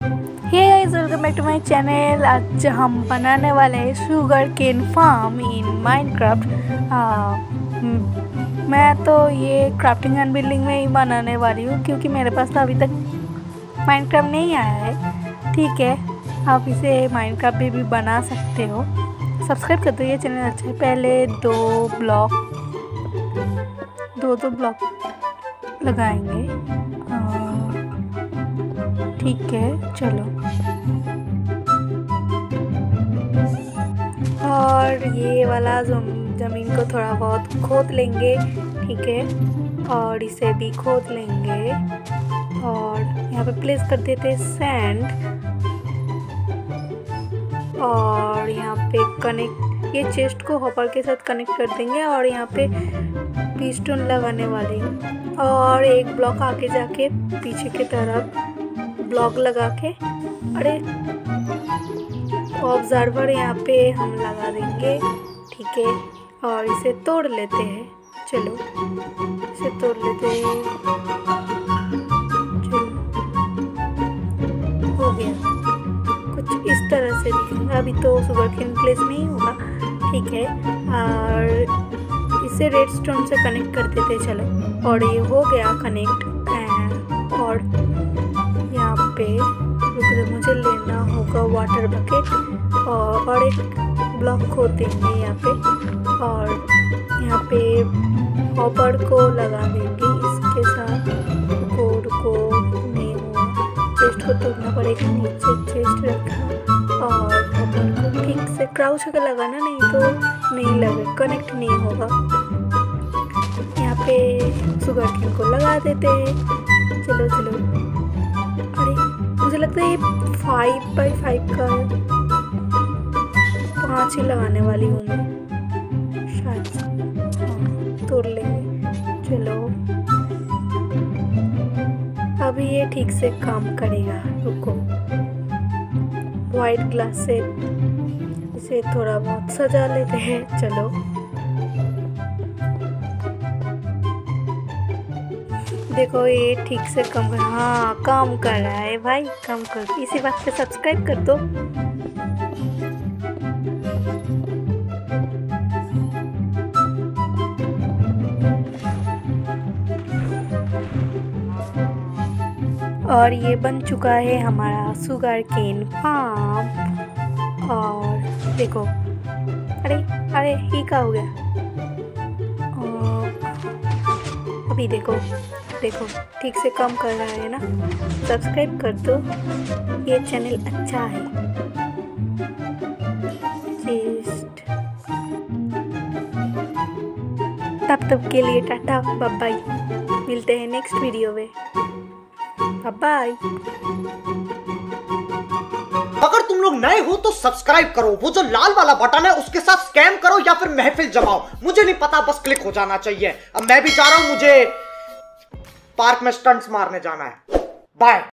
Hey guys, welcome back to my channel. आज हम बनाने वाले हैं sugar cane farm in Minecraft. मैं तो ये क्राफ्टिंग एंड बिल्डिंग में ही बनाने वाली हूँ क्योंकि मेरे पास तो अभी तक माइनक्राफ्ट नहीं आया है। ठीक है, आप इसे माइनक्राफ्ट भी बना सकते हो। सब्सक्राइब कर दो, ये चैनल अच्छा है। पहले दो ब्लॉक लगाएंगे। ठीक है, चलो। और ये वाला ज़मीन को थोड़ा बहुत खोद लेंगे। ठीक है, और इसे भी खोद लेंगे और यहाँ पे प्लेस कर देते हैं सैंड। और यहाँ पे कनेक्ट, ये चेस्ट को हॉपर के साथ कनेक्ट कर देंगे और यहाँ पे पिस्टन लगाने वाले हैं। और एक ब्लॉक आगे जाके पीछे की तरफ ब्लॉक लगा के, अरे ऑब्जर्वर यहाँ पे हम लगा देंगे। ठीक है, और इसे तोड़ लेते हैं। चलो, इसे तोड़ लेते हैं। चलो, हो गया। कुछ इस तरह से दिखेगा। अभी तो शुगर केन प्लेस नहीं होगा। ठीक है, और इसे रेडस्टोन से कनेक्ट कर देते। चलो, और ये हो गया कनेक्ट। और यहाँ पे मुझे लेना होगा वाटर बकेट और एक ब्लॉक खोद देंगे यहाँ पे। और यहाँ पे हॉपर को लगा देंगे इसके साथ। कोड को नहीं हुआ, चेस्ट को तोड़ना पड़ेगा। नीचे चेस्ट रखा और हॉपर को ठीक से क्राउच करके लगाना, नहीं तो नहीं लगे, कनेक्ट नहीं होगा। यहाँ पे शुगर केन को लगा देते हैं। चलो चलो, अरे मुझे लगता है ये 5x5 का है। 5 ही लगाने वाली हूँ मैं शायद से। हाँ, तोड़ लेंगे। चलो, अभी ये ठीक से काम करेगा। रुको, वाइट ग्लास से इसे थोड़ा बहुत सजा लेते हैं। चलो, देखो ये ठीक से काम कर रहा है भाई, काम कर। इसी बात पे सब्सक्राइब कर दो। और ये बन चुका है हमारा शुगर केन फार्म। और देखो, अरे ये क्या हो गया? अभी देखो ठीक से काम कर रहा है ना। सब्सक्राइब कर दो, ये चैनल अच्छा है। तब के लिए टाटा, बाय बाय। मिलते हैं नेक्स्ट वीडियो में। बाय। अगर तुम लोग नए हो तो सब्सक्राइब करो, वो जो लाल वाला बटन है उसके साथ स्कैम करो या फिर महफिल जमाओ, मुझे नहीं पता, बस क्लिक हो जाना चाहिए। अब मैं भी जा रहा हूं, मुझे पार्क में स्टंट्स मारने जाना है। बाय।